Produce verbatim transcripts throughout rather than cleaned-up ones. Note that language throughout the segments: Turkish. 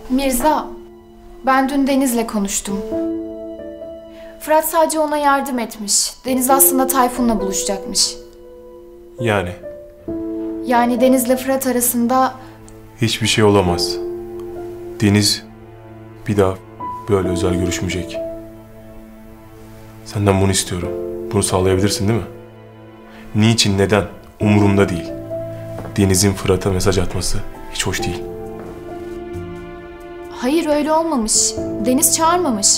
Mirza, ben dün Deniz'le konuştum. Fırat sadece ona yardım etmiş. Deniz aslında Tayfun'la buluşacakmış. Yani? Yani Deniz'le Fırat arasında... Hiçbir şey olamaz. Deniz bir daha böyle özel görüşmeyecek. Senden bunu istiyorum. Bunu sağlayabilirsin değil mi? Niçin, neden? Umurumda değil. Deniz'in Fırat'a mesaj atması hiç hoş değil. Hayır, öyle olmamış. Deniz çağırmamış.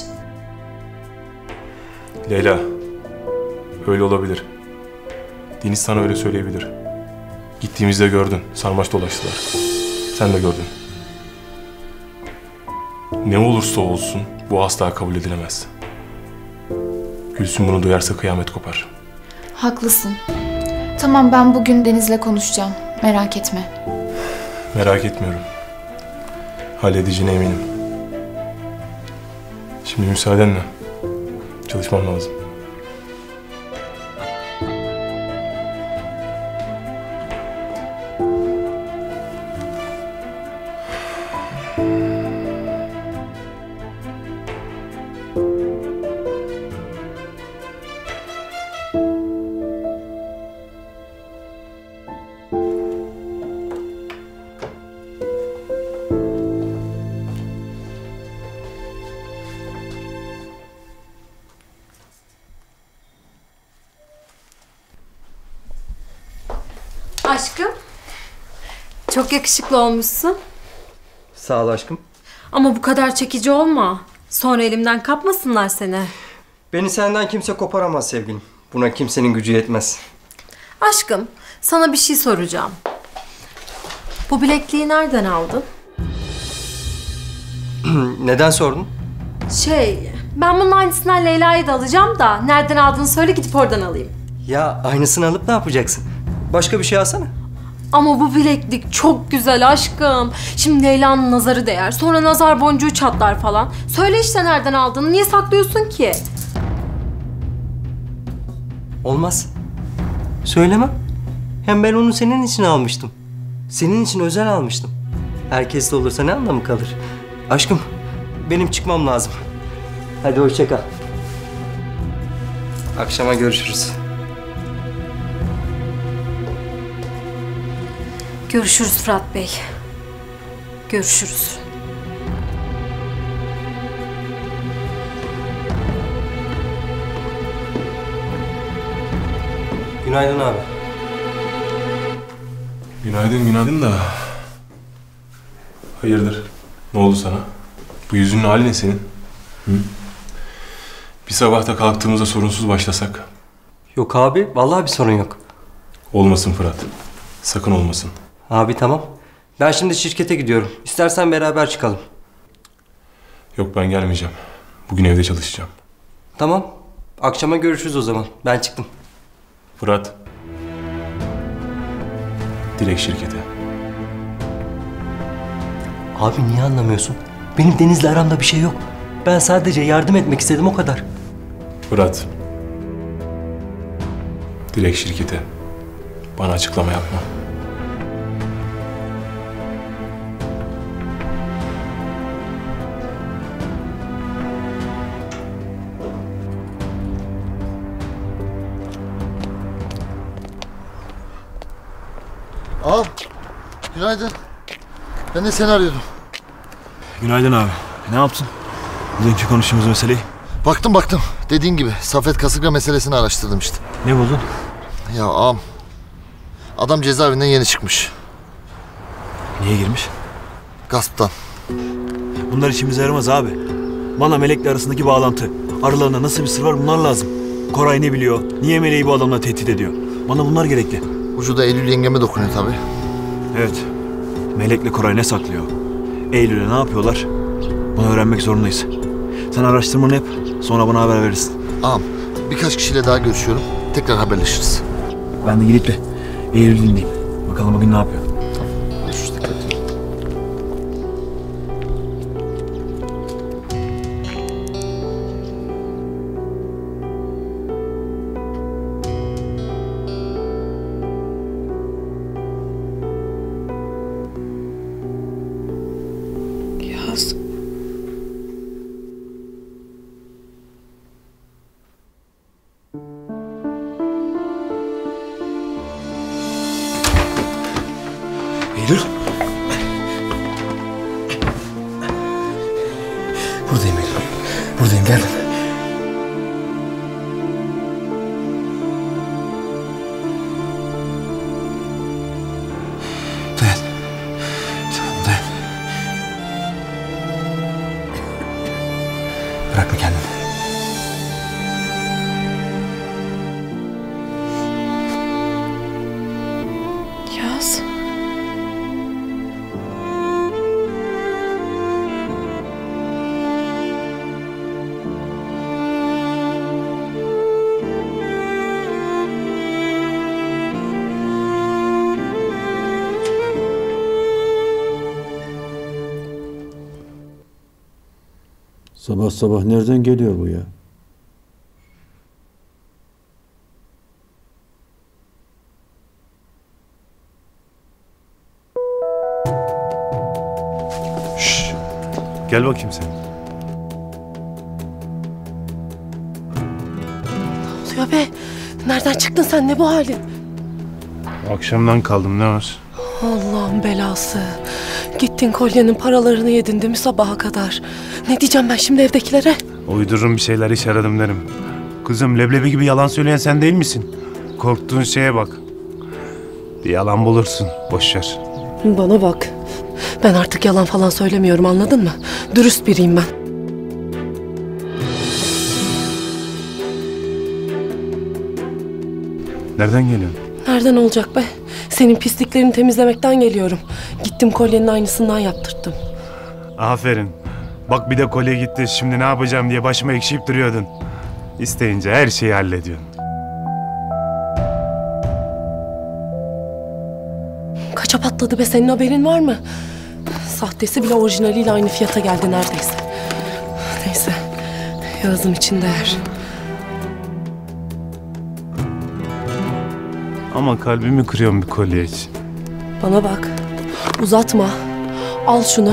Leyla, öyle olabilir. Deniz sana öyle söyleyebilir. Gittiğimizde gördün, sarmaş dolaştılar. Sen de gördün. Ne olursa olsun bu asla kabul edilemez. Gülsün bunu duyarsa kıyamet kopar. Haklısın. Tamam, ben bugün Deniz'le konuşacağım. Merak etme. Merak etmiyorum. Halledeceğine eminim. Şimdi müsaadenle çalışmam lazım. Aşkım, çok yakışıklı olmuşsun. Sağ ol aşkım. Ama bu kadar çekici olma. Sonra elimden kapmasınlar seni. Beni senden kimse koparamaz sevgilim. Buna kimsenin gücü yetmez. Aşkım, sana bir şey soracağım. Bu bilekliği nereden aldın? Neden sordun? Şey, ben bunun aynısından Leyla'yı da alacağım da nereden aldığını söyle, gidip oradan alayım. Ya aynısını alıp ne yapacaksın? Başka bir şey alsana. Ama bu bileklik çok güzel aşkım. Şimdi Leyla'nın nazarı değer. Sonra nazar boncuğu çatlar falan. Söyle işte nereden aldığını. Niye saklıyorsun ki? Olmaz. Söylemem. Hem ben onu senin için almıştım. Senin için özel almıştım. Herkes de olursa ne anlamı kalır? Aşkım, benim çıkmam lazım. Hadi hoşça kal. Akşama görüşürüz. Görüşürüz Fırat Bey. Görüşürüz. Günaydın abi. Günaydın, günaydın da... Hayırdır? Ne oldu sana? Bu yüzünün hali ne senin? Hı? Bir sabahta kalktığımızda sorunsuz başlasak. Yok abi, vallahi bir sorun yok. Olmasın Fırat. Sakın olmasın. Abi tamam. Ben şimdi şirkete gidiyorum. İstersen beraber çıkalım. Yok, ben gelmeyeceğim. Bugün evde çalışacağım. Tamam. Akşama görüşürüz o zaman. Ben çıktım. Fırat. Direkt şirkete. Abi niye anlamıyorsun? Benim Deniz'le aramda bir şey yok. Ben sadece yardım etmek istedim, o kadar. Fırat. Direkt şirkete. Bana açıklama yapma. Aa, günaydın. Ben de seni arıyordum. Günaydın abi. Ne yaptın? Bugünkü konuştuğumuz meseleyi. Baktım baktım. Dediğin gibi Safet Kasırga meselesini araştırdım işte. Ne buldun? Ya ağam. Adam cezaevinden yeni çıkmış. Niye girmiş? Gasptan. Bunlar işimize yaramaz abi. Bana Melek'le arasındaki bağlantı. Aralarında nasıl bir sır var, bunlar lazım. Koray ne biliyor? Niye Melek'i bu adamla tehdit ediyor? Bana bunlar gerekli. Ucu da Eylül yengeme dokunuyor tabii. Evet. Melek'le Koray ne saklıyor? Eylül'e ne yapıyorlar? Bunu öğrenmek zorundayız. Sen araştırmanı yap. Sonra bana haber verirsin. Ağam, birkaç kişiyle daha görüşüyorum. Tekrar haberleşiriz. Ben de gidip de Eylül'ü dinleyeyim. Bakalım bugün ne yapıyor? Görüşürüz. Dikkat et. Ya Eylül. Buradayım Eylül. Buradayım, geldim. Dayan. Tamam, dayan. Bırakma kendini. Yaz. Sabah sabah nereden geliyor bu ya? Şşş. Gel bakayım sen. Ne oluyor be? Nereden çıktın sen? Ne bu halin? Akşamdan kaldım, ne var? Allah'ın belası. Gittin kolyenin paralarını yedin değil mi sabaha kadar? Ne diyeceğim ben şimdi evdekilere? Uydururum bir şeyler, iş aradım derim. Kızım, leblebi gibi yalan söyleyen sen değil misin? Korktuğun şeye bak. Bir yalan bulursun, boş ver. Bana bak. Ben artık yalan falan söylemiyorum, anladın mı? Dürüst biriyim ben. Nereden geliyorsun? Nereden olacak be? Senin pisliklerini temizlemekten geliyorum. Gittim kolyenin aynısından yaptırttım. Aferin. Bak bir de kolye gitti, şimdi ne yapacağım diye başıma ekşiyip duruyordun. İsteyince her şeyi hallediyorsun. Kaça patladı be, senin haberin var mı? Sahtesi bile orijinaliyle aynı fiyata geldi neredeyse. Neyse, Yağız'ım için değer. Ama kalbimi kırıyorum bir kolye için. Bana bak, uzatma. Al şunu.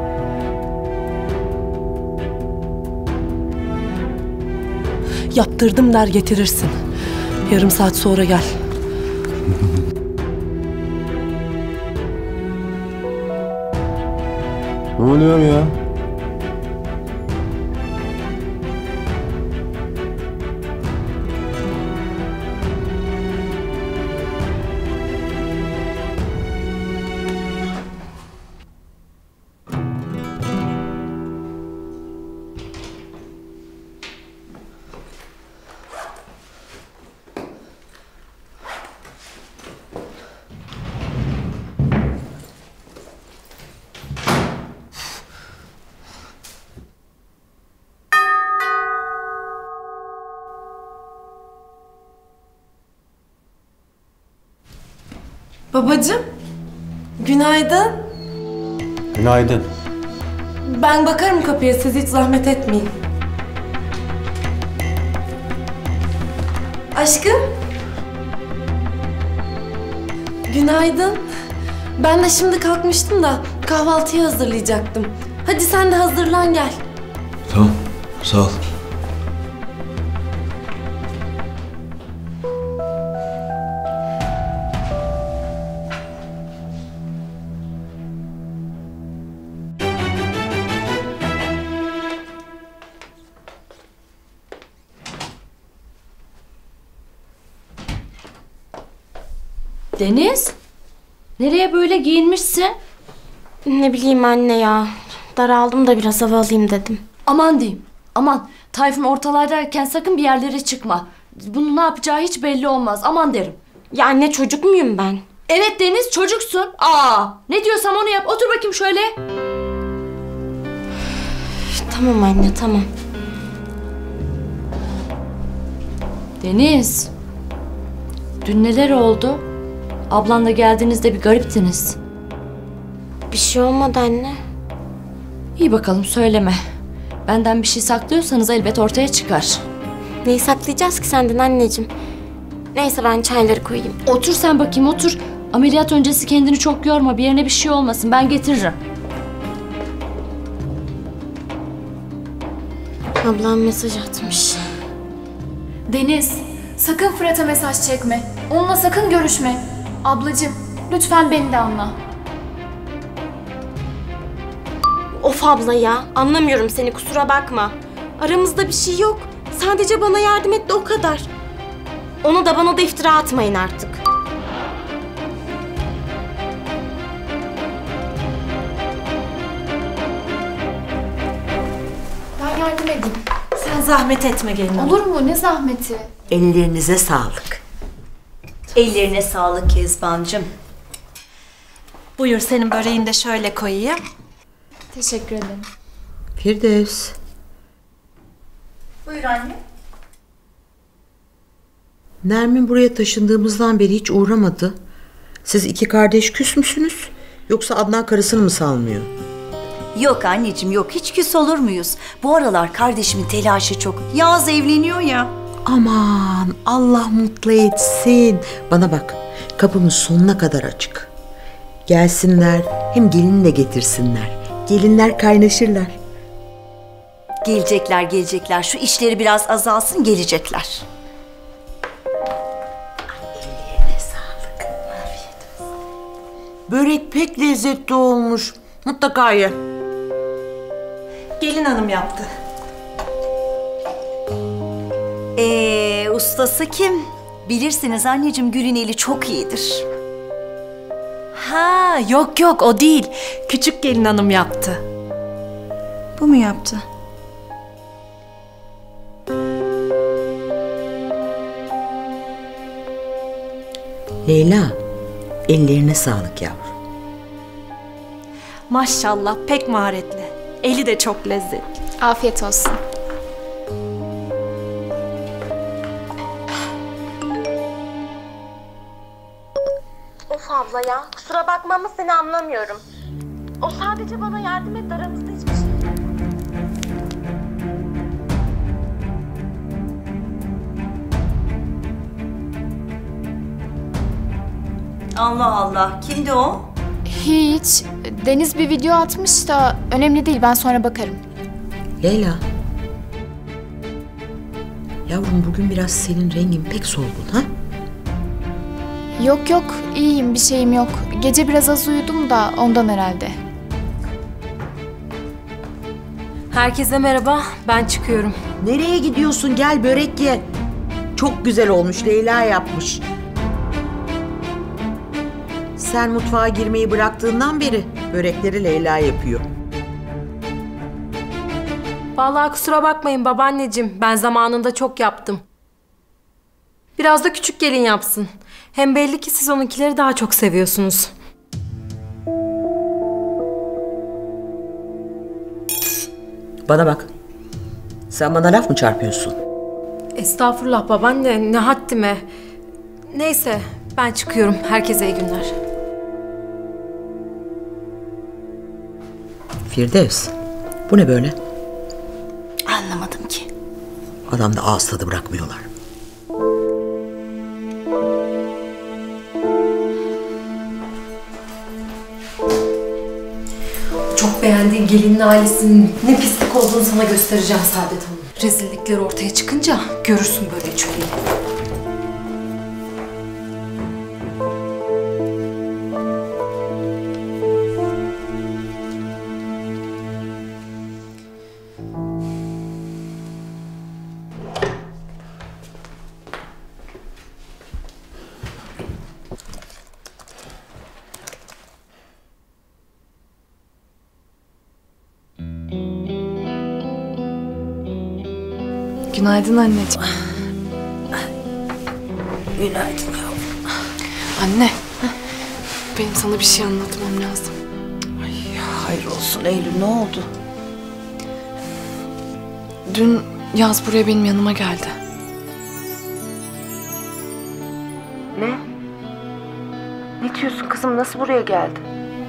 Yaptırdım der getirirsin. Yarım saat sonra gel. Ne oluyor ya? Babacığım, günaydın. Günaydın. Ben bakarım kapıya, siz hiç zahmet etmeyin. Aşkım. Günaydın. Ben de şimdi kalkmıştım da kahvaltıyı hazırlayacaktım. Hadi sen de hazırlan gel. Tamam, sağ ol. Deniz, nereye böyle giyinmişsin? Ne bileyim anne ya. Daraldım da biraz hava alayım dedim. Aman diyeyim, aman. Tayfun ortalardayken sakın bir yerlere çıkma. Bunun ne yapacağı hiç belli olmaz, aman derim. Ya anne, çocuk muyum ben? Evet Deniz, çocuksun. Aa, ne diyorsam onu yap. Otur bakayım şöyle. Tamam anne, tamam. Deniz, dün neler oldu? Ablanla geldiğinizde bir gariptiniz. Bir şey olmadı anne. İyi bakalım, söyleme. Benden bir şey saklıyorsanız elbet ortaya çıkar. Neyi saklayacağız ki senden anneciğim? Neyse, ben çayları koyayım. Otur sen bakayım, otur. Ameliyat öncesi kendini çok yorma, bir yerine bir şey olmasın. Ben getiririm. Ablam mesaj atmış. Deniz, sakın Fırat'a mesaj çekme. Onunla sakın görüşme. Ablacığım, lütfen beni de anla. Of abla ya, anlamıyorum seni, kusura bakma. Aramızda bir şey yok. Sadece bana yardım etti, o kadar. Ona da bana da iftira atmayın artık. Ben yardım edeyim. Sen zahmet etme gelin hanım. Olur mu? Ne zahmeti? Ellerinize sağlık. Ellerine sağlık Kezbancığım. Buyur, senin böreğini de şöyle koyayım. Teşekkür ederim. Firdevs. Buyur anne. Nermin buraya taşındığımızdan beri hiç uğramadı. Siz iki kardeş küs müsünüz? Yoksa Adnan karısını mı salmıyor? Yok anneciğim yok, hiç küs olur muyuz? Bu aralar kardeşimin telaşı çok. Yaz evleniyor ya. Aman Allah mutlu etsin. Bana bak, kapımız sonuna kadar açık. Gelsinler, hem gelini de getirsinler. Gelinler kaynaşırlar. Gelecekler gelecekler. Şu işleri biraz azalsın, gelecekler. Ellerine sağlık. Afiyet olsun. Börek pek lezzetli olmuş. Mutlaka ye. Gelin hanım yaptı. Ee, ustası kim? Bilirsiniz anneciğim, Gül'ün eli çok iyidir. Ha, yok yok o değil. Küçük gelin hanım yaptı. Bu mu yaptı? Leyla, ellerine sağlık yavrum. Maşallah pek maharetli. Eli de çok lezzetli. Afiyet olsun. Of abla ya, kusura bakma ama seni anlamıyorum. O sadece bana yardım etti, aramızda hiçbir şey yok. Allah Allah, kimdi o? Hiç. Deniz bir video atmış da önemli değil, ben sonra bakarım. Leyla. Yavrum bugün biraz senin rengin pek solgun ha? Yok yok, iyiyim, bir şeyim yok. Gece biraz az uyudum da ondan herhalde. Herkese merhaba, ben çıkıyorum. Nereye gidiyorsun? Gel börek ye. Çok güzel olmuş, Leyla yapmış. Sen mutfağa girmeyi bıraktığından beri börekleri Leyla yapıyor. Vallahi kusura bakmayın babaanneciğim, ben zamanında çok yaptım. Biraz da küçük gelin yapsın. Hem belli ki siz onunkileri daha çok seviyorsunuz. Bana bak. Sen bana laf mı çarpıyorsun? Estağfurullah babaanne, ne haddime. Neyse, ben çıkıyorum. Herkese iyi günler. Firdevs, bu ne böyle? Anlamadım ki. Adamda ağız tadı bırakmıyorlar. Çok beğendiğin gelinin ailesinin ne pislik olduğunu sana göstereceğim Saadet Hanım. Rezillikler ortaya çıkınca görürsün böyle çöreği. Günaydın anneciğim. Günaydın yavrum. Anne, benim sana bir şey anlatmam lazım. Ay, hayır olsun Eylül, ne oldu? Dün Yaz buraya benim yanıma geldi. Ne? Ne diyorsun kızım, nasıl buraya geldi?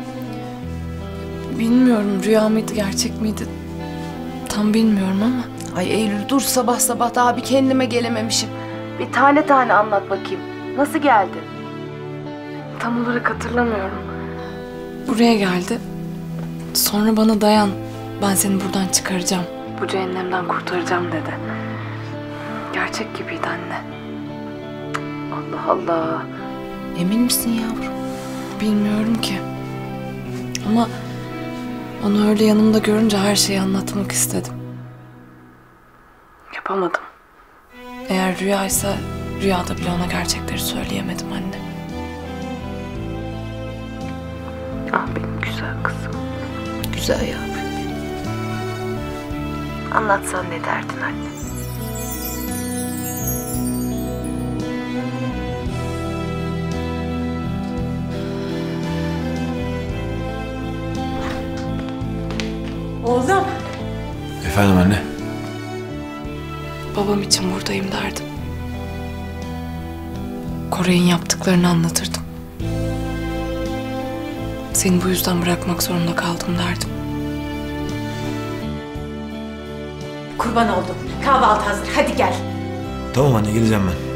Bilmiyorum, rüya mıydı, gerçek miydi? Tam bilmiyorum ama. Ay Eylül dur, sabah sabah daha bir kendime gelememişim. Bir tane tane anlat bakayım. Nasıl geldi? Tam olarak hatırlamıyorum. Buraya geldi. Sonra bana dayan, ben seni buradan çıkaracağım. Bu cehennemden kurtaracağım dedi. Gerçek gibiydi anne. Allah Allah. Emin misin yavrum? Bilmiyorum ki. Ama Onu öyle yanımda görünce her şeyi anlatmak istedim. Yapamadım. Eğer rüyaysa rüyada bile ona gerçekleri söyleyemedim anne. Ah benim güzel kızım. Güzel yavrum. Anlatsan ne derdin anne? Oğlum. Efendim anne? Babam için buradayım derdim. Koray'ın yaptıklarını anlatırdım. Seni bu yüzden bırakmak zorunda kaldım derdim. Kurban oldum. Kahvaltı hazır. Hadi gel. Tamam anne, geleceğim ben.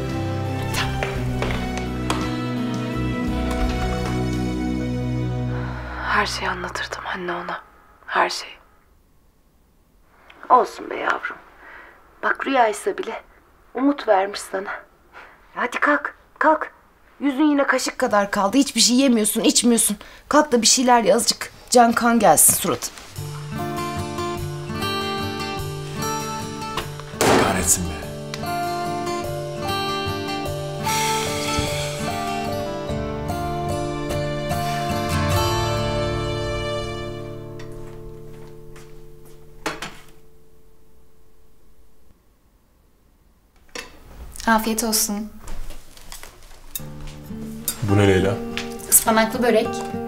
Her şeyi anlatırdım anne ona. Her şeyi. Olsun be yavrum. Bak rüyaysa bile umut vermiş sana. Hadi kalk, kalk. Yüzün yine kaşık kadar kaldı. Hiçbir şey yemiyorsun, içmiyorsun. Kalk da bir şeyler ye azıcık. Can kan gelsin suratın. Kahretsin be. Afiyet olsun. Bu ne Leyla? Ispanaklı börek.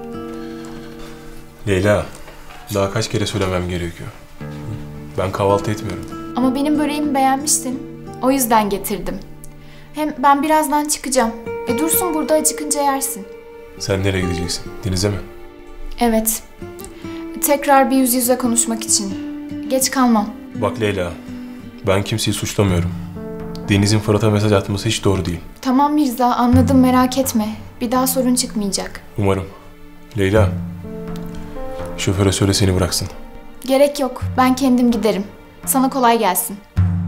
Leyla, daha kaç kere söylemem gerekiyor? Ben kahvaltı etmiyorum. Ama benim böreğimi beğenmiştin. O yüzden getirdim. Hem ben birazdan çıkacağım. E dursun burada, acıkınca yersin. Sen nereye gideceksin? Denize mi? Evet. Tekrar bir yüz yüze konuşmak için. Geç kalmam. Bak Leyla, ben kimseyi suçlamıyorum. Deniz'in Fırat'a mesaj atması hiç doğru değil. Tamam Mirza, anladım, merak etme. Bir daha sorun çıkmayacak. Umarım. Leyla, şoföre söyle seni bıraksın. Gerek yok. Ben kendim giderim. Sana kolay gelsin.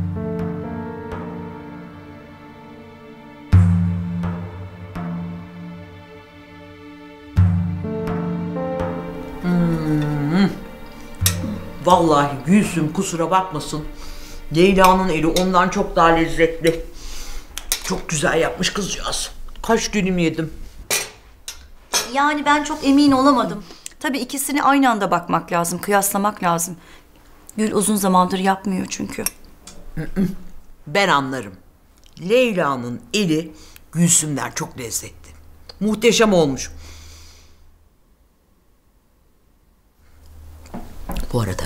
Hmm. Vallahi Gülsüm kusura bakmasın. Leyla'nın eli ondan çok daha lezzetli. Çok güzel yapmış kızcağız. Kaç dilim yedim. Yani ben çok emin olamadım. Tabii ikisini aynı anda bakmak lazım, kıyaslamak lazım. Gül uzun zamandır yapmıyor çünkü. Ben anlarım. Leyla'nın eli Gülsüm'den çok lezzetli. Muhteşem olmuş. Bu arada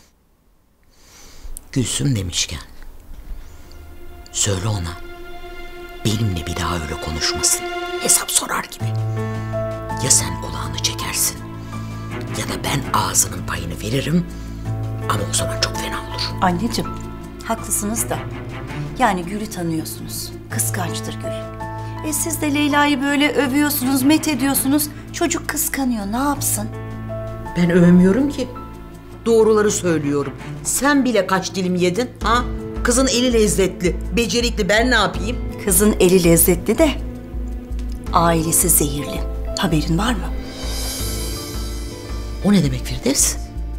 Gülsüm demişken söyle ona benimle bir daha öyle konuşmasın. Hesap sorar gibi. Ya sen kulağını çekersin ya da ben ağzının payını veririm ama o zaman çok fena olur. Anneciğim, haklısınız da. Yani Gül'ü tanıyorsunuz. Kıskançtır Gül. E siz de Leyla'yı böyle övüyorsunuz, met ediyorsunuz. Çocuk kıskanıyor, ne yapsın? Ben övmüyorum ki. Doğruları söylüyorum. Sen bile kaç dilim yedin ha? Kızın eli lezzetli, becerikli, ben ne yapayım? Kızın eli lezzetli de ailesi zehirli. Haberin var mı? O ne demek Firdevs?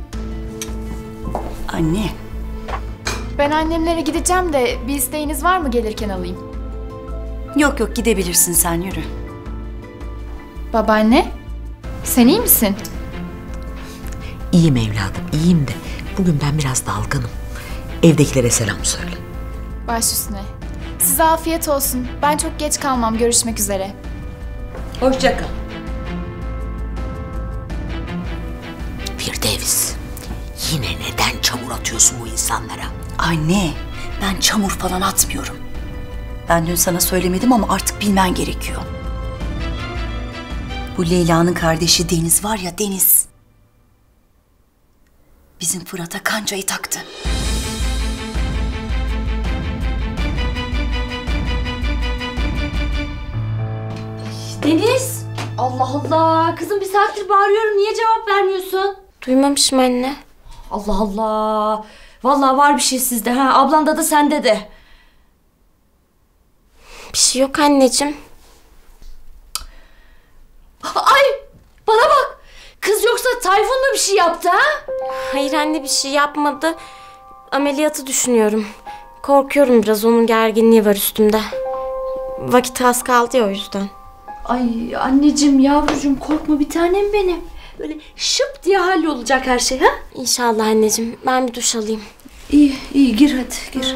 Anne. Ben annemlere gideceğim de bir isteğiniz var mı, gelirken alayım? Yok yok, gidebilirsin sen, yürü. Babaanne, sen iyi misin? İyiyim evladım, iyiyim de bugün ben biraz dalgınım. Evdekilere selam söyle. Baş üstüne. Size afiyet olsun. Ben çok geç kalmam. Görüşmek üzere. Hoşça kal. Firdevs, yine neden çamur atıyorsun bu insanlara? Anne, ben çamur falan atmıyorum. Ben dün sana söylemedim ama artık bilmen gerekiyor. Bu Leyla'nın kardeşi Deniz var ya, Deniz. Bizim Fırat'a kancayı taktı. Deniz! Allah Allah! Kızım bir saattir bağırıyorum. Niye cevap vermiyorsun? Duymamışım anne. Allah Allah! Vallahi var bir şey sizde ha. Ablanda da sende de. Bir şey yok anneciğim. Ay! Bana bak! Kız yoksa Tayfun da bir şey yaptı ha? Hayır anne, bir şey yapmadı. Ameliyatı düşünüyorum. Korkuyorum biraz, onun gerginliği var üstümde. Vakit az kaldı ya, o yüzden. Ay anneciğim, yavrucuğum, korkma bir tanem benim. Böyle şıp diye hallolacak her şey ha? İnşallah anneciğim. Ben bir duş alayım. İyi iyi, gir hadi gir.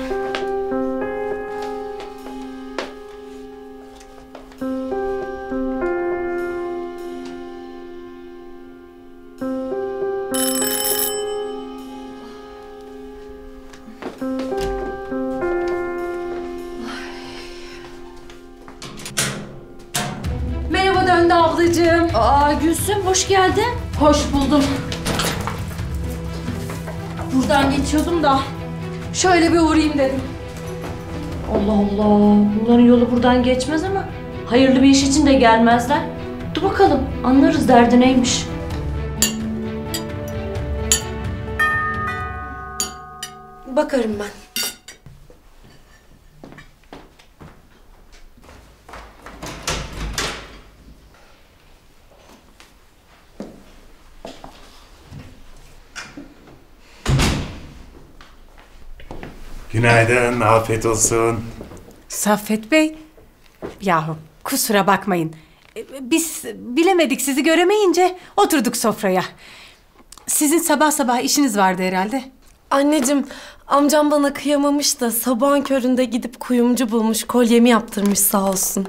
Merhaba Döndü ablacığım. Aa Gülsüm, hoş geldin. Hoş buldum. Buradan geçiyordum da şöyle bir uğrayayım dedim. Allah Allah, bunların yolu buradan geçmez ama hayırlı bir iş için de gelmezler. Dur bakalım, anlarız derdi neymiş. Bakarım ben. Günaydın, afiyet olsun. Saffet Bey, yahu kusura bakmayın. Biz bilemedik, sizi göremeyince oturduk sofraya. Sizin sabah sabah işiniz vardı herhalde. Anneciğim, amcam bana kıyamamış da sabahın köründe gidip kuyumcu bulmuş, kolyemi yaptırmış sağ olsun.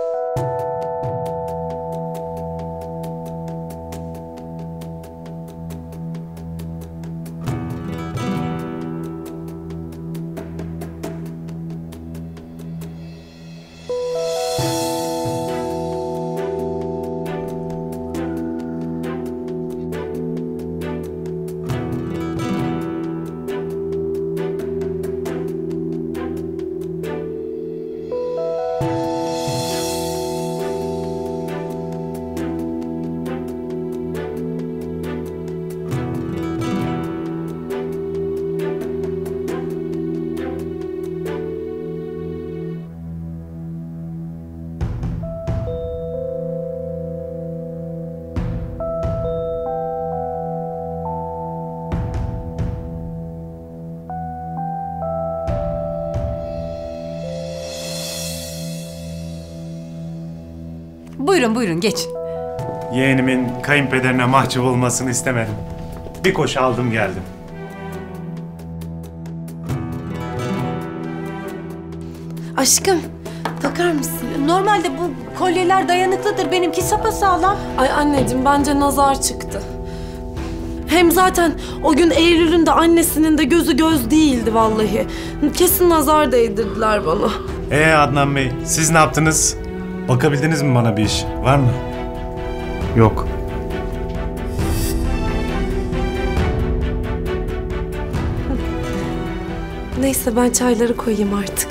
Buyurun buyurun, geç. Yeğenimin kayınpederine mahcup olmasını istemedim. Bir koşu aldım geldim. Aşkım, takar mısın? Normalde bu kolyeler dayanıklıdır, benimki sapasağlam. Ay anneciğim, bence nazar çıktı. Hem zaten o gün Eylül'ün de annesinin de gözü göz değildi vallahi. Kesin nazar değdirdiler bana. Ee Adnan Bey, siz ne yaptınız? Bakabildiniz mi bana bir iş? Var mı? Yok. Neyse, ben çayları koyayım artık.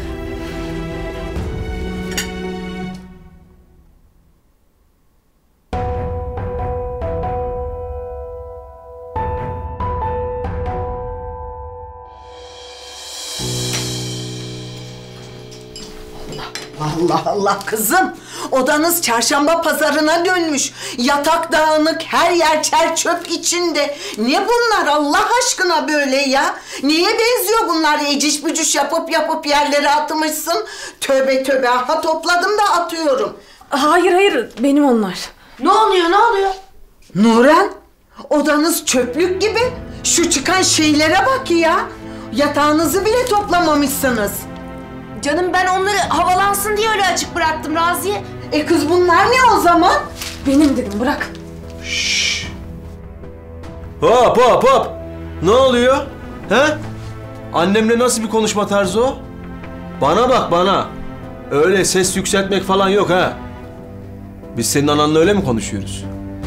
Allah Allah kızım. Odanız çarşamba pazarına dönmüş. Yatak dağınık, her yer çer çöp içinde. Ne bunlar Allah aşkına böyle ya? Niye benziyor bunlar? Eciş bücüş yapıp yapıp yerlere atmışsın. Tövbe tövbe, ha topladım da atıyorum. Hayır hayır, benim onlar. Ne oluyor ne oluyor? Nuran, odanız çöplük gibi. Şu çıkan şeylere bak ya. Yatağınızı bile toplamamışsınız. Canım, ben onları havalansın diye öyle açık bıraktım Raziye. E kız, bunlar ne o zaman? Benim dedim, bırak. Hop hop hop. Ne oluyor? He? Annemle nasıl bir konuşma tarzı o? Bana bak bana. Öyle ses yükseltmek falan yok ha. Biz senin ananla öyle mi konuşuyoruz?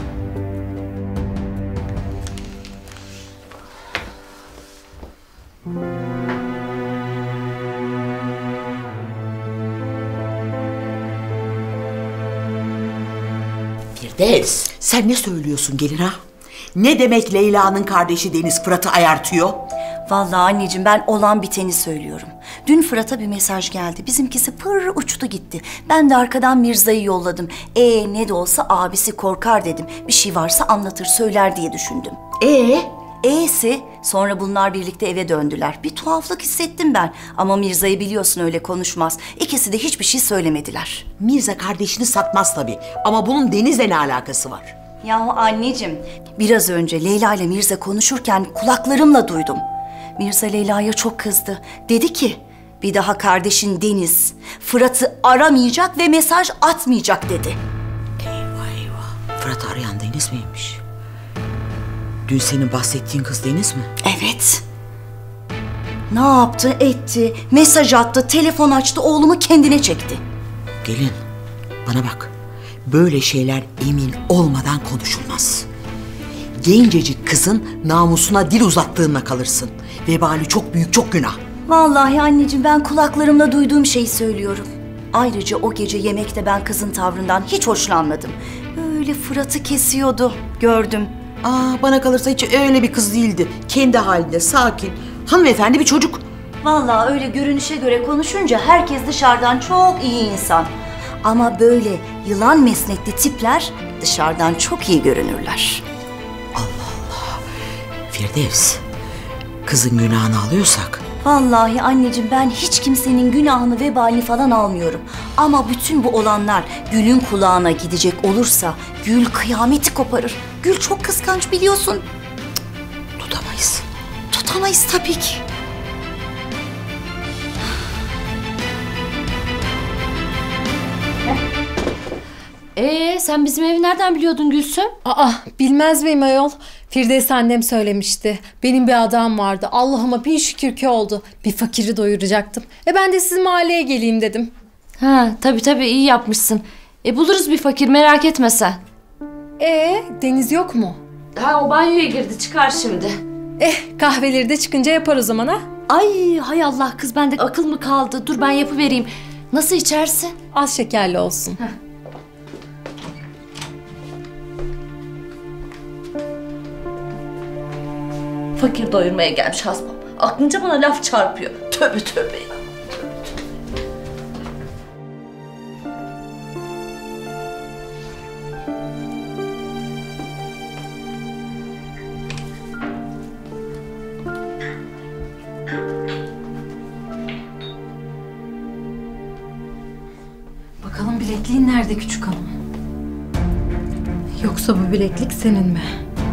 Firdevs, sen ne söylüyorsun gelin ha? Ne demek Leyla'nın kardeşi Deniz Fırat'ı ayartıyor? Vallahi anneciğim ben olan biteni söylüyorum. Dün Fırat'a bir mesaj geldi. Bizimkisi pır uçtu gitti. Ben de arkadan Mirza'yı yolladım. Ee ne de olsa abisi korkar dedim. Bir şey varsa anlatır söyler diye düşündüm. Ee? E'si sonra bunlar birlikte eve döndüler. Bir tuhaflık hissettim ben. Ama Mirza'yı biliyorsun öyle konuşmaz. İkisi de hiçbir şey söylemediler. Mirza kardeşini satmaz tabii. Ama bunun Deniz'le ne alakası var? Yahu anneciğim, biraz önce Leyla ile Mirza konuşurken kulaklarımla duydum. Mirza Leyla'ya çok kızdı. Dedi ki, bir daha kardeşin Deniz, Fırat'ı aramayacak ve mesaj atmayacak dedi. Eyvah eyvah. Fırat'ı arayan Deniz miymiş? Dün senin bahsettiğin kız Deniz mi? Evet. Ne yaptı, etti, mesaj attı, telefon açtı, oğlumu kendine çekti. Gelin, bana bak. Böyle şeyler emin olmadan konuşulmaz. Gencecik kızın namusuna dil uzattığınla kalırsın. Vebali çok büyük, çok günah. Vallahi anneciğim ben kulaklarımla duyduğum şeyi söylüyorum. Ayrıca o gece yemekte ben kızın tavrından hiç hoşlanmadım. Öyle Fırat'ı kesiyordu, gördüm. Aa, bana kalırsa hiç öyle bir kız değildi. Kendi halinde, sakin, hanımefendi bir çocuk. Vallahi öyle görünüşe göre konuşunca herkes dışarıdan çok iyi insan. Ama böyle yılan mesnetli tipler dışarıdan çok iyi görünürler. Firdevs, kızın günahını alıyorsak... Vallahi anneciğim ben hiç kimsenin günahını, vebalini falan almıyorum. Ama bütün bu olanlar Gül'ün kulağına gidecek olursa Gül kıyameti koparır. Gül çok kıskanç biliyorsun. Cık, tutamayız. Tutamayız tabii ki. Ee, sen bizim evi nereden biliyordun Gülsüm? Aa, bilmez miyim ayol? Firdevs annem söylemişti. Benim bir adam vardı. Allah'ıma bin şükür ki oldu. Bir fakiri doyuracaktım. E ben de sizin mahalleye geleyim dedim. Ha, tabii tabii iyi yapmışsın. E buluruz bir fakir, merak etme sen. Ee, Deniz yok mu? Ha, o banyoya girdi, çıkar şimdi. Eh, kahveleri de çıkınca yapar o zaman ha. Ay hay Allah kız, bende akıl mı kaldı? Dur ben yapıvereyim. Nasıl içersin? Az şekerli olsun. Heh. Fakir doyurmaya gelmiş hasbam. Aklınca bana laf çarpıyor. Tövbe tövbe ya. Bakalım bilekliğin nerede küçük hanım? Yoksa bu bileklik senin mi?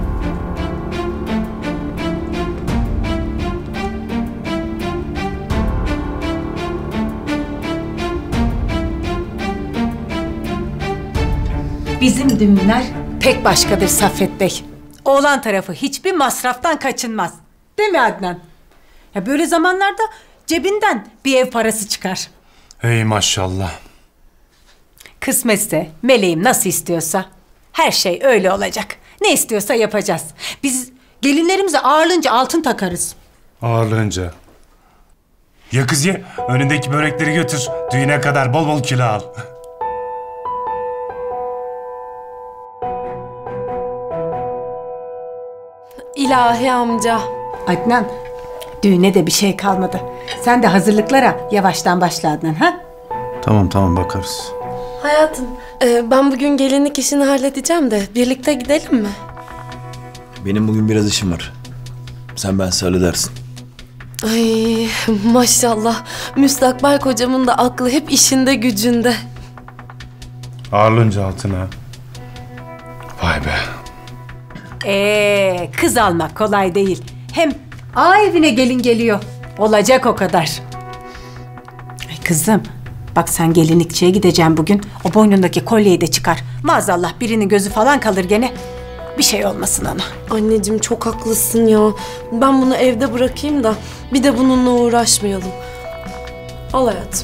Bizim düğünler pek başkadır Saffet Bey. Oğlan tarafı hiçbir masraftan kaçınmaz. Değil mi Adnan? Ya böyle zamanlarda cebinden bir ev parası çıkar. Hey maşallah. Kısmetse, meleğim nasıl istiyorsa her şey öyle olacak. Ne istiyorsa yapacağız. Biz gelinlerimize ağırlınca altın takarız. Ağırlığınca. Ya kız ye, önündeki börekleri götür. Düğüne kadar bol bol kilo al. İlahi amca. Adnan, düğüne de bir şey kalmadı. Sen de hazırlıklara yavaştan başla Adnan, ha? Tamam tamam bakarız. Hayatım, e, ben bugün gelinlik işini halledeceğim de birlikte gidelim mi? Benim bugün biraz işim var. Sen bensiz halledersin. Ay maşallah. Müstakbel kocamın da aklı hep işinde gücünde. Ağırlığınca altına. Vay be. Ee, kız almak kolay değil. Hem ağa evine gelin geliyor. Olacak o kadar. Ay kızım, bak sen gelinlikçiye gideceğim bugün. O boynundaki kolyeyi de çıkar. Maazallah birinin gözü falan kalır gene. Bir şey olmasın ona. Anneciğim çok haklısın ya. Ben bunu evde bırakayım da bir de bununla uğraşmayalım. Al hayatım.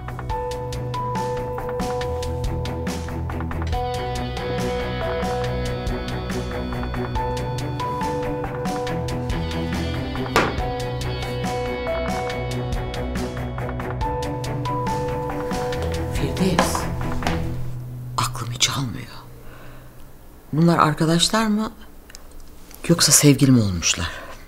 Firdevs, aklım hiç almıyor. Bunlar arkadaşlar mı yoksa sevgili mi olmuşlar?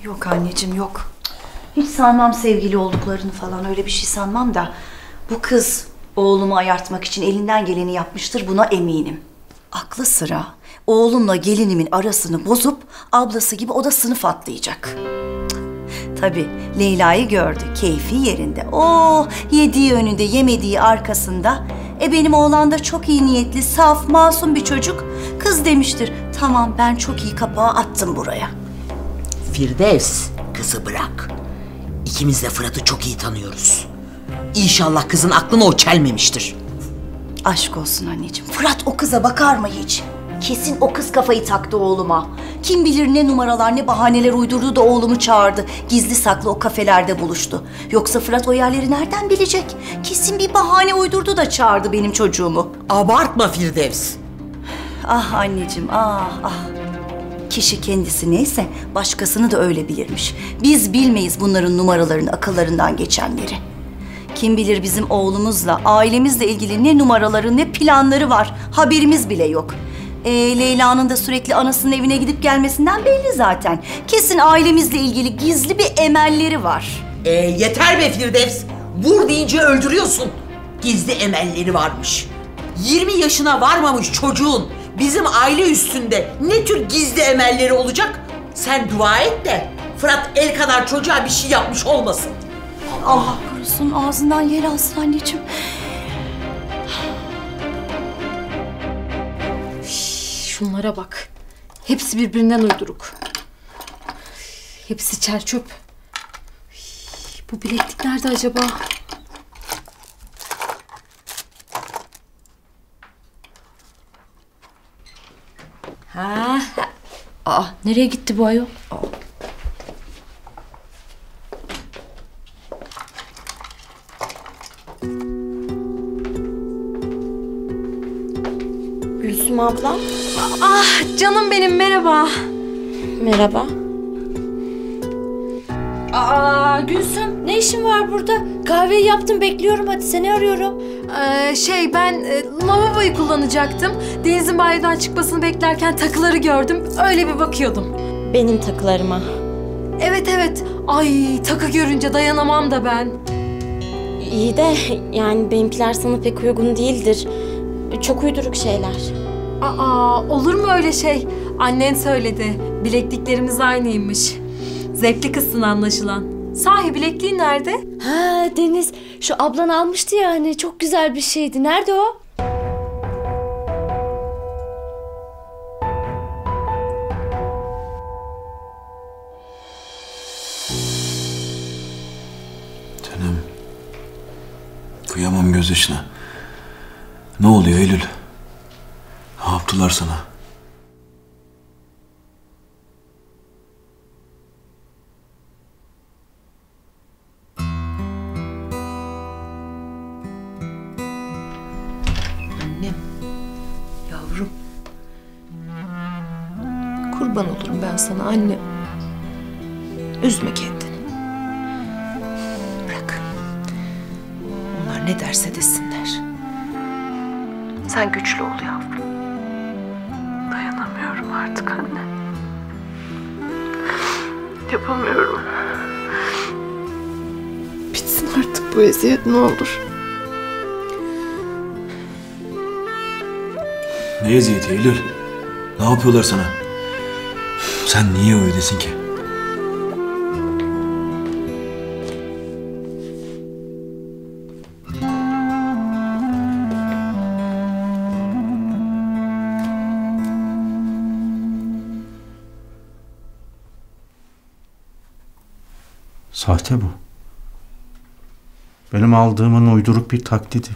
Yok anneciğim yok. Hiç sanmam sevgili olduklarını falan, öyle bir şey sanmam da. Bu kız oğlumu ayartmak için elinden geleni yapmıştır, buna eminim. Aklı sıra oğlumla gelinimin arasını bozup ablası gibi o da sınıf atlayacak. Tabii Leyla'yı gördü, keyfi yerinde. Oo, yediği önünde, yemediği arkasında. E benim oğlan da çok iyi niyetli, saf, masum bir çocuk. Kız demiştir, tamam ben çok iyi kapağı attım buraya. Firdevs, kızı bırak. İkimiz de Fırat'ı çok iyi tanıyoruz. İnşallah kızın aklını o çelmemiştir. Aşk olsun anneciğim. Fırat o kıza bakar mı hiç? Kesin o kız kafayı taktı oğluma. Kim bilir ne numaralar, ne bahaneler uydurdu da oğlumu çağırdı. Gizli saklı o kafelerde buluştu. Yoksa Fırat o yerleri nereden bilecek? Kesin bir bahane uydurdu da çağırdı benim çocuğumu. Abartma Firdevs. Ah anneciğim, ah ah. Kişi kendisi neyse başkasını da öyle bilirmiş. Biz bilmeyiz bunların numaralarını, akıllarından geçenleri. Kim bilir bizim oğlumuzla, ailemizle ilgili ne numaraları, ne planları var. Haberimiz bile yok. Ee, Leyla'nın da sürekli anasının evine gidip gelmesinden belli zaten. Kesin ailemizle ilgili gizli bir emelleri var. Ee, yeter be Firdevs. Vur deyince öldürüyorsun. Gizli emelleri varmış. yirmi yaşına varmamış çocuğun bizim aile üstünde ne tür gizli emelleri olacak? Sen dua et de Fırat el kadar çocuğa bir şey yapmış olmasın. Allah korusun, ağzından yel alsın anneciğim. Şunlara bak. Hepsi birbirinden uyduruk. Hepsi çer çöp. Bu bileklik nerede acaba? Ha. Aa, nereye gitti bu ayol? Aa. Gülsüm abla. Ah canım benim, merhaba. Merhaba. Aa Gülsüm, ne işin var burada? Kahveyi yaptım, bekliyorum, hadi seni arıyorum. Ee, şey ben e, lavaboyu kullanacaktım. Deniz'in banyodan çıkmasını beklerken takıları gördüm. Öyle bir bakıyordum. Benim takılarıma. Evet evet. Ay takı görünce dayanamam da ben. İyi de yani benimkiler sana pek uygun değildir. Çok uyduruk şeyler. Aa olur mu öyle şey? Annen söyledi. Bilekliklerimiz aynıymış. Zevkli kızsın anlaşılan. Sahi bilekliğin nerede? Ha Deniz, şu ablan almıştı ya hani, çok güzel bir şeydi. Nerede o? Canım. Kıyamam gözyaşına. Ne oluyor Eylül? Ne yaptılar sana? Annem, yavrum. Kurban olurum ben sana annem. Üzme kendini. Bırak. Onlar ne derse desinler. Sen güçlü ol yavrum. Dayanamıyorum artık anne. Yapamıyorum. Bitsin artık bu eziyet, ne olur. Ne eziyeti Eylül? Ne yapıyorlar sana? Sen niye öylesin ki? Sahte bu. Benim aldığımın uyduruk bir taklidi.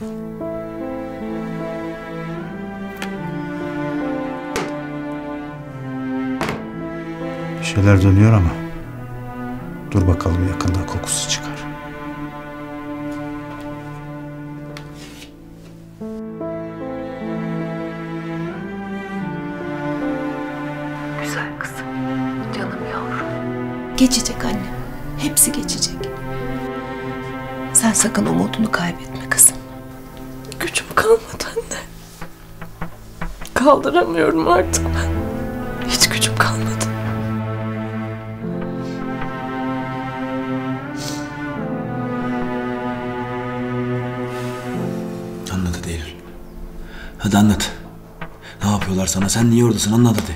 Bir şeyler dönüyor ama dur bakalım, yakında kokusu çıkar. Güzel kızım, canım yavrum. Geçecek annem. Hepsi geçecek. Sen sakın umudunu kaybetme kızım. Gücüm kalmadı anne. Kaldıramıyorum artık ben. Hiç gücüm kalmadı. Hadi anlat. Ne yapıyorlar sana? Sen niye oradasın? Anlat hadi.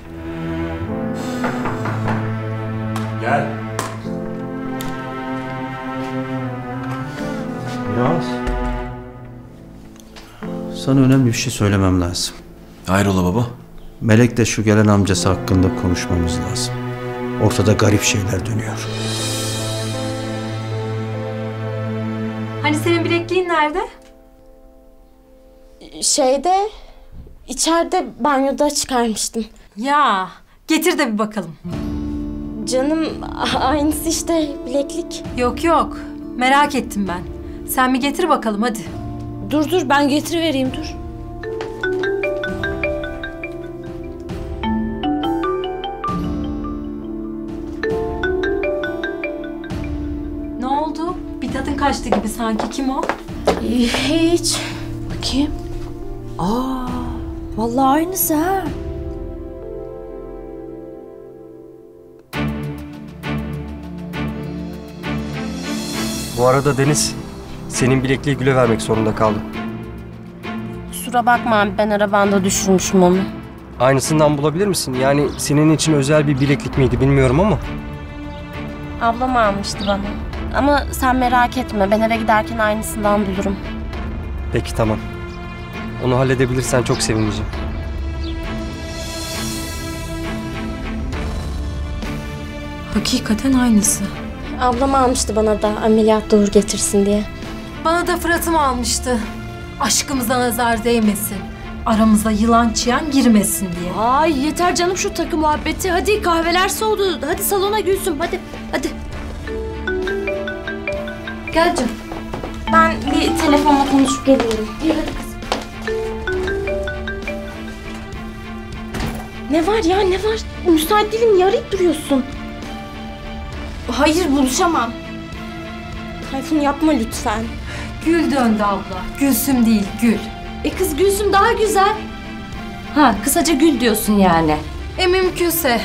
Gel. Yaz. Sana önemli bir şey söylemem lazım. Hayrola baba? Melek de şu gelen amcası hakkında konuşmamız lazım. Ortada garip şeyler dönüyor. Hani senin bilekliğin nerede? Şeyde, içeride banyoda çıkarmıştım. Ya, getir de bir bakalım. Canım, aynısı işte bileklik. Yok yok, merak ettim ben. Sen bir getir bakalım hadi. Dur dur, ben getirivereyim dur. Ne oldu? Bir tadın kaçtı gibi sanki. Kim o? Hiç. Bakayım. Aa, vallahi aynısı ha. Bu arada Deniz, senin bilekliği Gül'e vermek zorunda kaldım. Kusura bakma abi, ben arabanda düşürmüşüm onu. Aynısından bulabilir misin? Yani senin için özel bir bileklik miydi bilmiyorum ama. Ablam almıştı bana. Ama sen merak etme, ben eve giderken aynısından bulurum. Peki tamam. Onu halledebilirsen çok sevineceğim. Hakikaten aynısı. Ablam almıştı bana da ameliyatta uğur getirsin diye. Bana da Fırat'ım almıştı. Aşkımıza nazar değmesin. Aramıza yılan çıyan girmesin diye. Ay yeter canım şu takı muhabbeti. Hadi kahveler soğudu. Hadi salona Gülsüm. Hadi hadi. Gel canım. Ben bir telefonla konuşup geliyorum. İyi hadi kızım. Ne var ya ne var? Müsait değilim niye arayıp duruyorsun? Hayır buluşamam. Tayfun yapma lütfen. Gül döndü abla. Gülsüm değil Gül. E kız Gülsüm daha güzel. Ha kısaca Gül diyorsun yani. E mümkünse.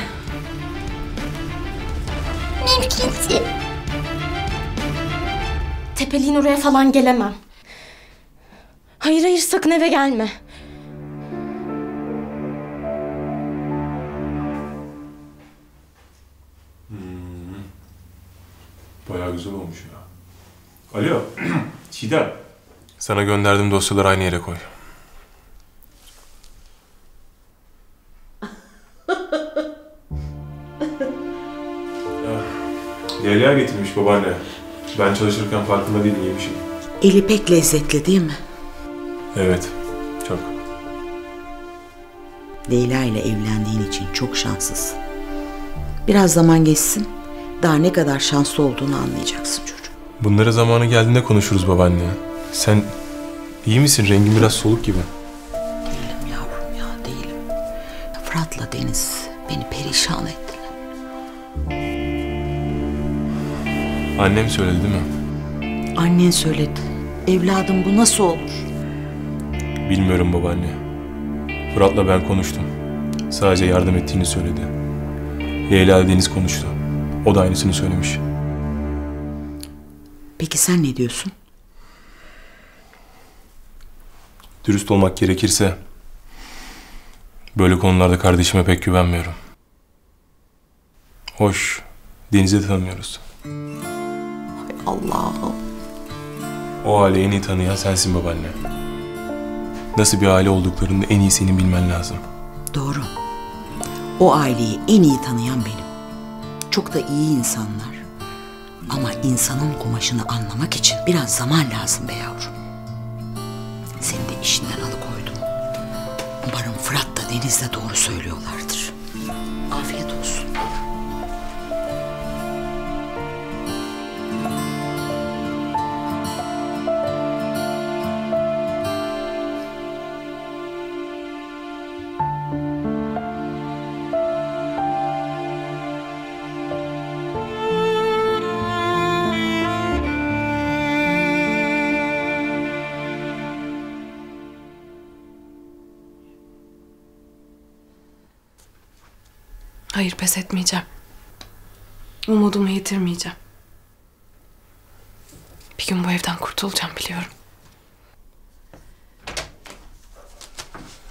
Mümkünse. Tepeliğin oraya falan gelemem. Hayır hayır sakın eve gelme. Bayağı güzel olmuş ya. Alo, Çiğdem. Sana gönderdiğim dosyaları aynı yere koy. Leyla getirmiş babaanne. Ben çalışırken farkında değilim yemişim. Eli pek lezzetli değil mi? Evet, çok. Leyla ile evlendiğin için çok şanslısın. Biraz zaman geçsin, daha ne kadar şanslı olduğunu anlayacaksın çocuğum. Bunları zamanı geldiğinde konuşuruz babaanne. Sen iyi misin? Rengin biraz soluk gibi. Değilim yavrum ya, değilim. Fırat'la Deniz beni perişan ettiler. Annem söyledi değil mi? Annen söyledi. Evladım bu nasıl olur? Bilmiyorum babaanne. Fırat'la ben konuştum. Sadece yardım ettiğini söyledi. Leyla Deniz konuştu. O da aynısını söylemiş. Peki sen ne diyorsun? Dürüst olmak gerekirse böyle konularda kardeşime pek güvenmiyorum. Hoş, Deniz'i tanımıyoruz. Hay Allah'ım. O aileyi en iyi tanıyan sensin babaanne. Nasıl bir aile olduklarını en iyi senin bilmen lazım. Doğru. O aileyi en iyi tanıyan benim. Çok da iyi insanlar. Ama insanın kumaşını anlamak için biraz zaman lazım be yavrum. Seni de işinden alıkoydum. Umarım Fırat da Deniz de doğru söylüyorlardır. Afiyet olsun. Hayır pes etmeyeceğim. Umudumu yitirmeyeceğim. Bir gün bu evden kurtulacağım biliyorum.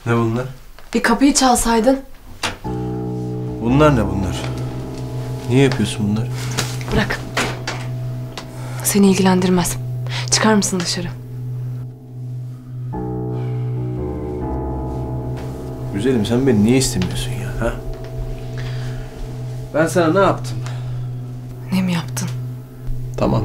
Ne bunlar? Bir kapıyı çalsaydın. Bunlar ne bunlar? Niye yapıyorsun bunları? Bırak. Seni ilgilendirmez. Çıkar mısın dışarı? Güzelim sen beni niye istemiyorsun ya? Ha? Ben sana ne yaptım? Ne mi yaptın? Tamam.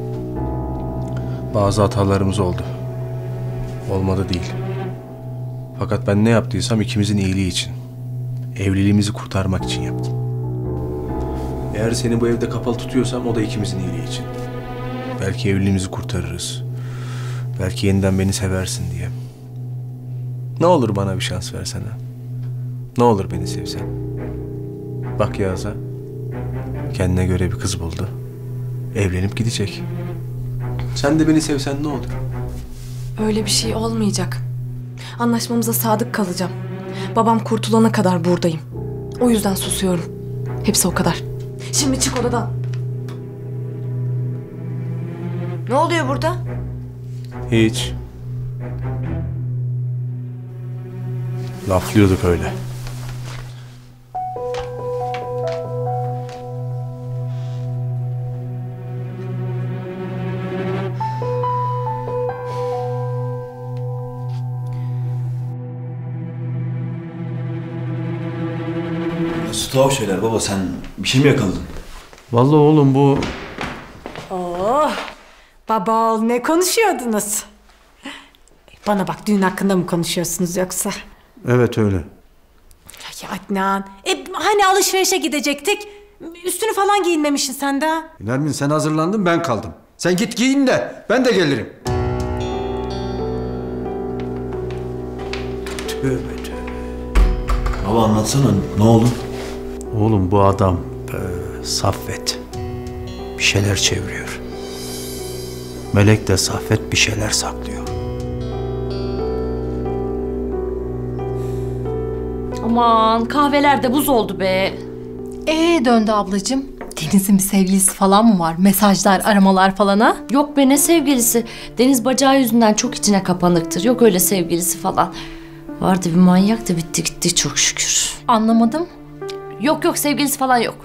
Bazı hatalarımız oldu. Olmadı değil. Fakat ben ne yaptıysam ikimizin iyiliği için. Evliliğimizi kurtarmak için yaptım. Eğer seni bu evde kapalı tutuyorsam o da ikimizin iyiliği için. Belki evliliğimizi kurtarırız. Belki yeniden beni seversin diye. Ne olur bana bir şans versene. Ne olur beni sevsen. Bak Yağız'a. Kendine göre bir kız buldu. Evlenip gidecek. Sen de beni sevsen ne olur? Öyle bir şey olmayacak. Anlaşmamıza sadık kalacağım. Babam kurtulana kadar buradayım. O yüzden susuyorum. Hepsi o kadar. Şimdi çık odadan. Ne oluyor burada? Hiç. Laflıyorduk öyle. Nasıl tuhaf şeyler baba, sen bir şey mi yakaladın? Vallahi oğlum bu... Oh, baba oğul ne konuşuyordunuz? Bana bak, düğün hakkında mı konuşuyorsunuz yoksa? Evet öyle. Ya Adnan, e, hani alışverişe gidecektik? Üstünü falan giyinmemişsin sen daha. Nermin sen hazırlandın, ben kaldım. Sen git giyin de ben de gelirim. Tövbe tövbe. Baba anlatsana, ne oldu? Oğlum bu adam e, Saffet bir şeyler çeviriyor. Melek de Saffet bir şeyler saklıyor. Aman kahveler de buz oldu be. Ee döndü ablacığım. Deniz'in bir sevgilisi falan mı var? Mesajlar, aramalar falan ha? Yok be, ne sevgilisi. Deniz bacağı yüzünden çok içine kapanıktır. Yok öyle sevgilisi falan. Vardı bir manyak da bitti gitti çok şükür. Anlamadım. Yok yok, sevgilisi falan yok.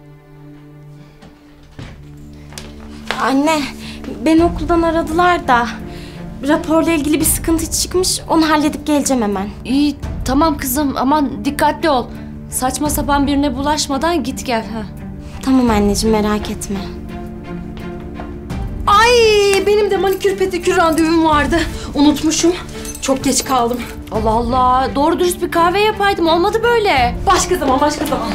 Anne, beni okuldan aradılar da raporla ilgili bir sıkıntı çıkmış. Onu halledip geleceğim hemen. İyi tamam kızım, aman dikkatli ol. Saçma sapan birine bulaşmadan git gel. Ha. Tamam anneciğim, merak etme. Ay benim de manikür pedikür randevum vardı. Unutmuşum. Çok geç kaldım. Allah Allah, doğru dürüst bir kahve yapaydım, olmadı böyle. Başka zaman, başka zaman.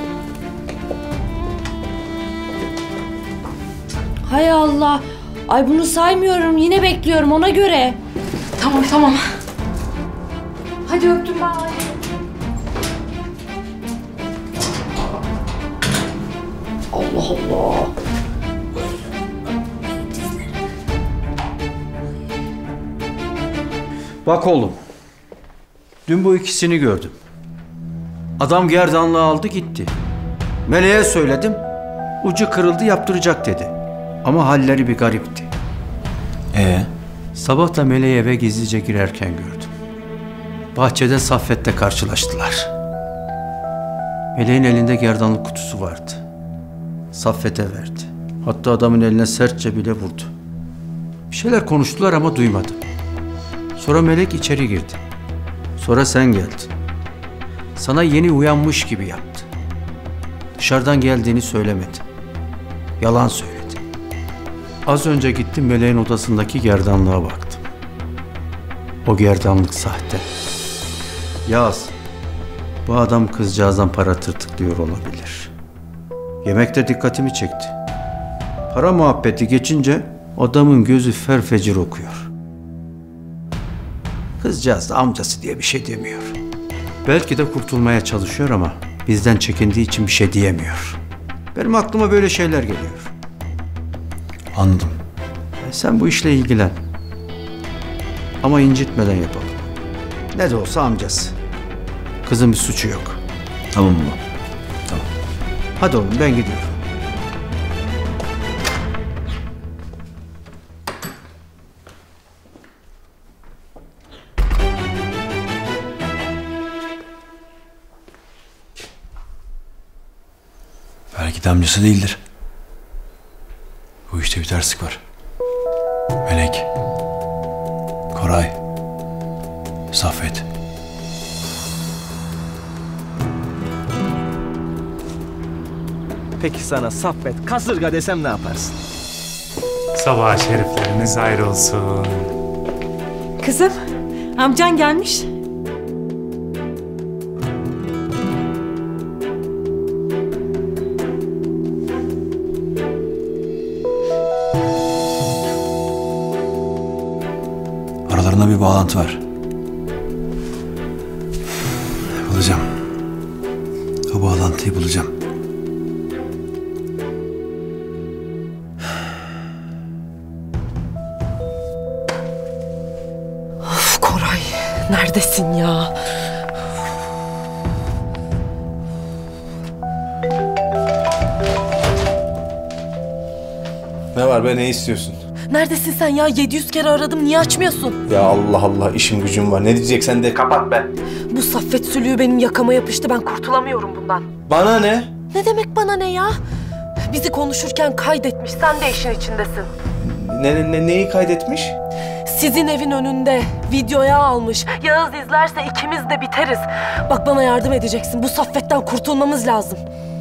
Hay Allah. Ay bunu saymıyorum, yine bekliyorum ona göre. Tamam tamam. Hadi öptüm ben. Allah Allah. Bak oğlum. Dün bu ikisini gördüm. Adam gerdanlığı aldı gitti. Meleğe söyledim. Ucu kırıldı yaptıracak dedi. Ama halleri bir garipti. Ee? Sabah da Meleği eve gizlice girerken gördüm. Bahçede Saffet'le karşılaştılar. Meleğin elinde gerdanlık kutusu vardı. Saffet'e verdi. Hatta adamın eline sertçe bile vurdu. Bir şeyler konuştular ama duymadım. Sonra Melek içeri girdi. Sonra sen geldin. Sana yeni uyanmış gibi yaptı. Dışarıdan geldiğini söylemedi. Yalan söyledi. Az önce gittim Meleğin odasındaki gerdanlığa baktım. O gerdanlık sahte. Yaz. Bu adam kızcağızdan para tırtıklıyor olabilir. Yemekte dikkatimi çekti. Para muhabbeti geçince adamın gözü ferfecir okuyor. Kızcağız da amcası diye bir şey demiyor. Belki de kurtulmaya çalışıyor ama bizden çekindiği için bir şey diyemiyor. Benim aklıma böyle şeyler geliyor. Anladım. E sen bu işle ilgilen. Ama incitmeden yapalım. Ne de olsa amcası. Kızın bir suçu yok. Tamam baba. Tamam. Hadi oğlum ben gidiyorum. Belki de amcası değildir. Bu işte bir terslik var. Melek, Koray, Saffet. Peki sana Saffet kasırga desem ne yaparsın? Sabah şerifleriniz hayır olsun. Kızım, amcan gelmiş. Aralarında bir bağlantı var. Bulacağım. O bağlantıyı bulacağım. Of Koray, neredesin ya? Ne var be, ne istiyorsun? Neredesin sen ya? yedi yüz kere aradım, niye açmıyorsun? Ya Allah Allah, işim gücüm var. Ne diyeceksen de kapat be. Bu Saffet sülüğü benim yakama yapıştı, ben kurtulamıyorum bundan. Bana ne? Ne demek bana ne ya? Bizi konuşurken kaydetmiş, sen de işin içindesin. Ne, ne, neyi kaydetmiş? Sizin evin önünde videoya almış. Yağız izlerse ikimiz de biteriz. Bak bana yardım edeceksin. Bu Saffet'ten kurtulmamız lazım.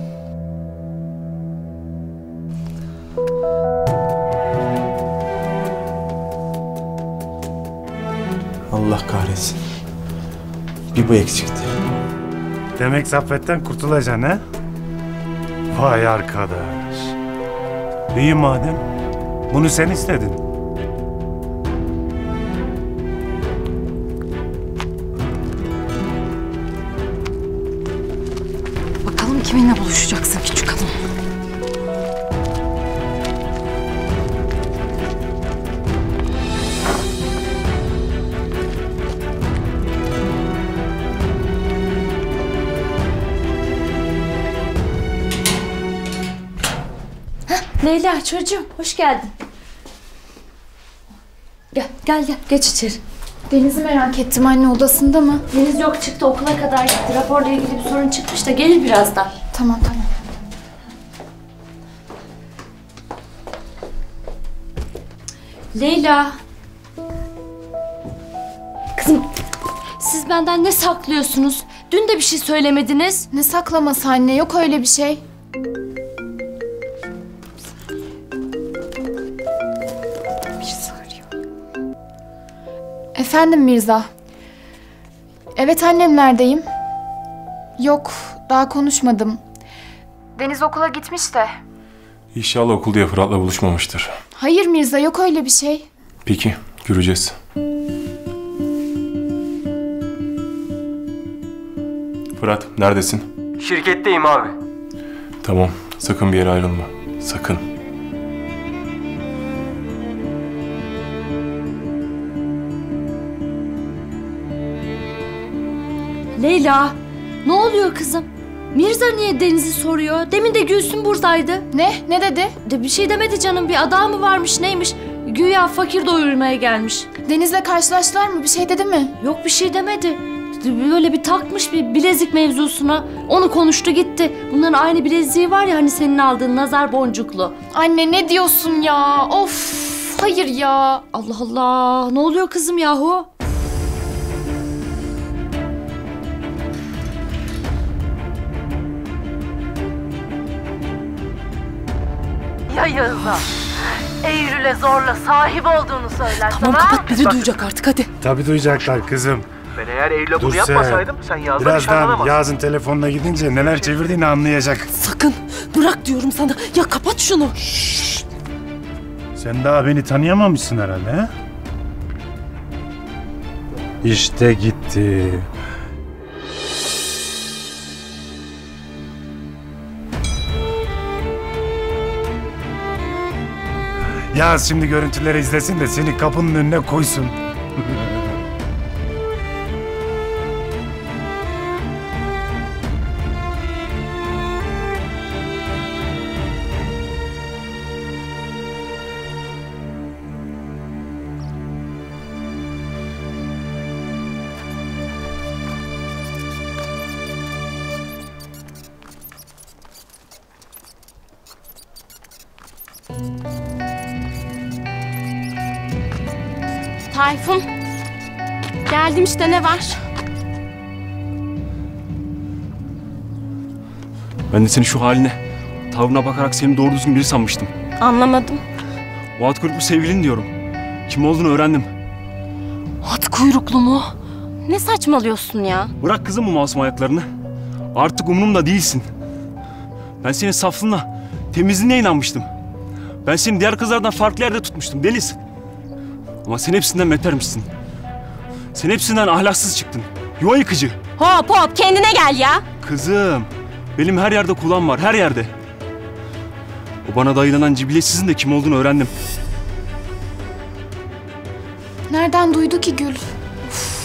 Allah kahretsin. Bir bu eksikti. Demek Saffet'ten kurtulacaksın ha? Vay arkadaş. İyi madem. Bunu sen istedin. Bakalım kiminle buluşacaksın küçük hanım. Leyla çocuğum hoş geldin. Gel gel gel geç içeri. Deniz'i merak ettim anne, odasında mı? Deniz yok, çıktı, okula kadar gitti. Raporla ilgili bir sorun çıkmış da gelir birazdan. Tamam tamam. Leyla. Kızım siz benden ne saklıyorsunuz? Dün de bir şey söylemediniz. Ne saklaması anne, yok öyle bir şey. Efendim Mirza. Evet annemlerdeyim. Yok, daha konuşmadım. Deniz okula gitmiş de. İnşallah okul diye Fırat'la buluşmamıştır. Hayır Mirza, yok öyle bir şey. Peki, göreceğiz. Fırat, neredesin? Şirketteyim abi. Tamam, sakın bir yere ayrılma. Sakın. Leyla, ne oluyor kızım? Mirza niye Deniz'i soruyor? Demin de Gülsüm buradaydı. Ne? Ne dedi? De bir şey demedi canım. Bir adam mı varmış neymiş? Güya fakir doyurmaya gelmiş. Deniz'le karşılaştılar mı? Bir şey dedi mi? Yok bir şey demedi. Böyle bir takmış bir bilezik mevzusuna. Onu konuştu gitti. Bunların aynı bileziği var ya hani senin aldığın nazar boncuklu. Anne ne diyorsun ya? Of! Hayır ya. Allah Allah. Ne oluyor kızım yahu? Ya Yağız'a, Eylül'e zorla sahip olduğunu söyler Tamam sana. kapat, biri duyacak artık hadi. Tabii duyacaklar kızım. Ben eğer Eylül'e Dur bunu yapmasaydım sen Yağız'la Birazdan nişanlanamazsın. Yağız'ın telefonuna gidince neler çevirdiğini anlayacak. Sakın bırak diyorum sana. Ya kapat şunu. Sen daha beni tanıyamamışsın herhalde ha? İşte gitti. Yağız şimdi görüntüleri izlesin de seni kapının önüne koysun. Tayfun. Geldim işte, ne var? Ben de senin şu haline, tavrına bakarak seni doğru düzgün biri sanmıştım. Anlamadım. O at kuyruklu sevgilin diyorum. Kim olduğunu öğrendim. At kuyruklu mu? Ne saçmalıyorsun ya? Bırak kızım bu masum ayaklarını. Artık umurumda değilsin. Ben senin saflığına, temizliğine inanmıştım. Ben seni diğer kızlardan farklı yerde tutmuştum Deniz. Ama sen hepsinden betermişsin. Sen hepsinden ahlaksız çıktın. Yuva yıkıcı. Hop hop, kendine gel ya. Kızım, benim her yerde kulağım var, her yerde. O bana dayılanan cibiletsizin de kim olduğunu öğrendim. Nereden duydu ki Gül? Uf.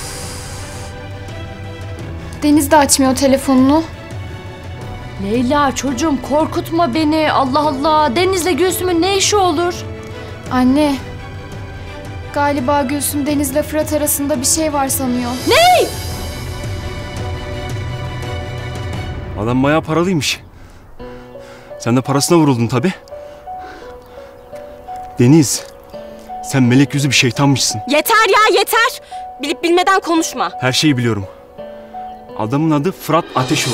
Deniz de açmıyor telefonunu. Leyla çocuğum, korkutma beni. Allah Allah. Deniz'le Gülsüm'ün ne işi olur? Anne. Galiba Gülsüm Deniz'le Fırat arasında bir şey var sanıyor. Ne? Adam bayağı paralıymış. Sen de parasına vuruldun tabii. Deniz, sen melek yüzü bir şeytanmışsın. Yeter ya, yeter. Bilip bilmeden konuşma. Her şeyi biliyorum. Adamın adı Fırat Ateşoğlu.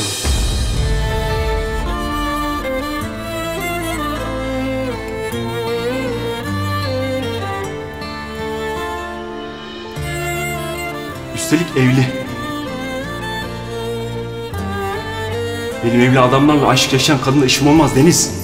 Üstelik evli. Benim evli adamlarla aşk yaşayan kadınla işim olmaz Deniz.